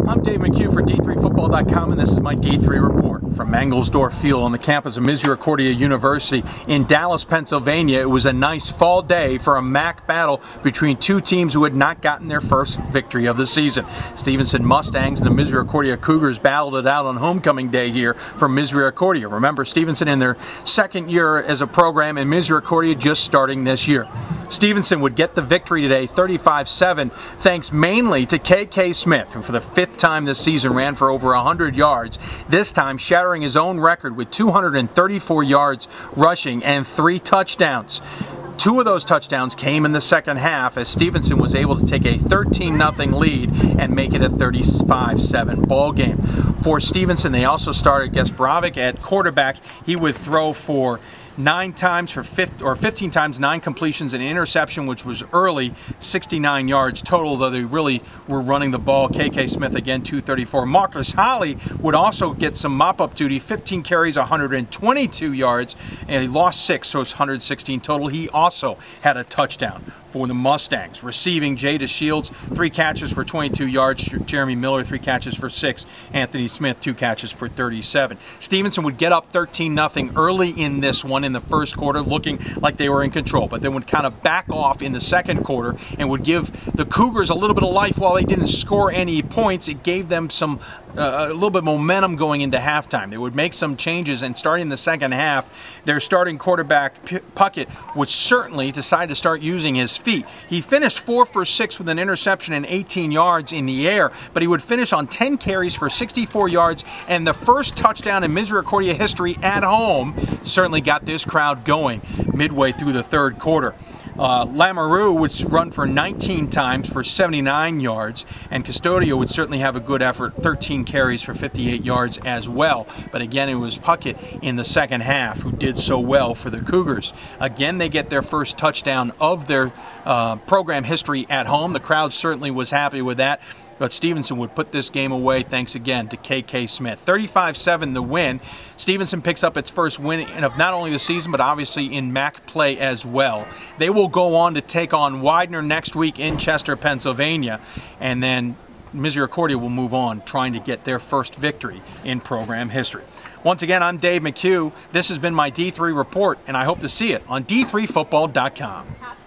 I'm Dave McHugh for D3Football.com, and this is my D3 report from Mangelsdorf Field on the campus of Misericordia University in Dallas, Pennsylvania. It was a nice fall day for a MAC battle between two teams who had not gotten their first victory of the season. Stevenson Mustangs and the Misericordia Cougars battled it out on homecoming day here for Misericordia. Remember, Stevenson in their second year as a program, and Misericordia just starting this year. Stevenson would get the victory today, 35-7, thanks mainly to K.K. Smith, who for the fifth time this season ran for over 100 yards, this time shattering his own record with 234 yards rushing and 3 touchdowns. 2 of those touchdowns came in the second half as Stevenson was able to take a 13-0 lead and make it a 35-7 ball game. For Stevenson, they also started Gesbrovic at quarterback. He would throw for 15 times 9 completions and an interception, which was early, 69 yards total, though they really were running the ball. K.K. Smith again, 234. Marcus Holly would also get some mop-up duty, 15 carries, 122 yards, and he lost 6, so it's 116 total. He also had a touchdown for the Mustangs. Receiving, Jada Shields, 3 catches for 22 yards. Jeremy Miller, 3 catches for 6. Anthony Smith, 2 catches for 37. Stevenson would get up 13-0 early in this one in the first quarter, looking like they were in control, but then would kind of back off in the second quarter and would give the Cougars a little bit of life. While they didn't score any points, it gave them some a little bit of momentum going into halftime. They would make some changes, and starting the second half, their starting quarterback Puckett would certainly decide to start using his feet. He finished 4 for 6 with an interception and 18 yards in the air, but he would finish on 10 carries for 64 yards, and the first touchdown in Misericordia history at home certainly got this crowd going midway through the third quarter. Lamoureux would run for 19 times for 79 yards, and Custodio would certainly have a good effort, 13 carries for 58 yards as well. But again, it was Puckett in the second half who did so well for the Cougars. Again, they get their first touchdown of their program history at home. The crowd certainly was happy with that. But Stevenson would put this game away thanks again to K.K. Smith. 35-7 the win. Stevenson picks up its first win of not only the season, but obviously in MAC play as well. They will go on to take on Widener next week in Chester, Pennsylvania, and then Misericordia will move on, trying to get their first victory in program history. Once again, I'm Dave McHugh. This has been my D3 report, and I hope to see it on D3Football.com.